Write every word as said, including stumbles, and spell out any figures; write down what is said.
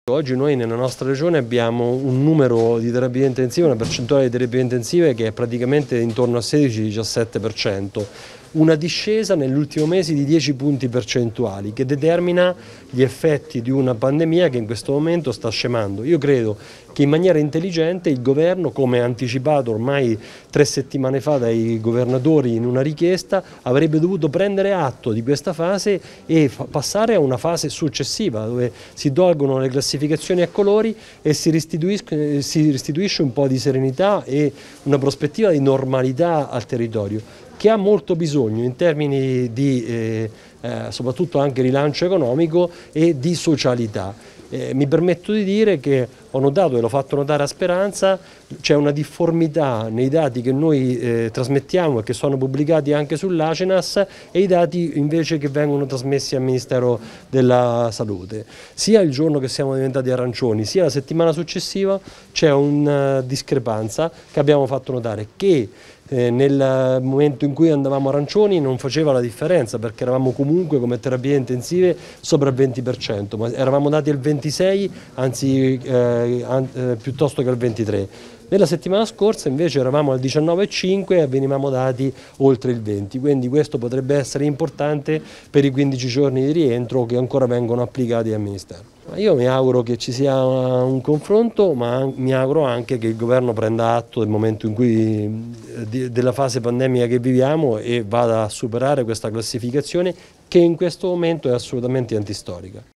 Oggi noi nella nostra regione abbiamo un numero di terapie intensive, una percentuale di terapie intensive che è praticamente intorno al sedici diciassette per cento, una discesa negli ultimi mesi di dieci punti percentuali che determina gli effetti di una pandemia che in questo momento sta scemando. Io credo che in maniera intelligente il governo, come anticipato ormai tre settimane fa dai governatori in una richiesta, avrebbe dovuto prendere atto di questa fase e passare a una fase successiva dove si tolgono le classificazioni a colori e si restituisce, si restituisce un po' di serenità e una prospettiva di normalità al territorio, che ha molto bisogno in termini di eh, eh, soprattutto anche rilancio economico e di socialità. Eh, mi permetto di dire che ho notato e l'ho fatto notare a Speranza, c'è una difformità nei dati che noi eh, trasmettiamo e che sono pubblicati anche sull'Acenas e i dati invece che vengono trasmessi al Ministero della Salute. Sia il giorno che siamo diventati arancioni, sia la settimana successiva c'è una discrepanza che abbiamo fatto notare, che Eh, nel momento in cui andavamo arancioni non faceva la differenza perché eravamo comunque come terapie intensive sopra il venti per cento, ma eravamo dati al ventisei anzi eh, an eh, piuttosto che al ventitré. Nella settimana scorsa invece eravamo al diciannove virgola cinque e venivamo dati oltre il venti, quindi questo potrebbe essere importante per i quindici giorni di rientro che ancora vengono applicati al Ministero. Io mi auguro che ci sia un confronto, ma mi auguro anche che il governo prenda atto del momento in cui, della fase pandemica che viviamo e vada a superare questa classificazione che in questo momento è assolutamente antistorica.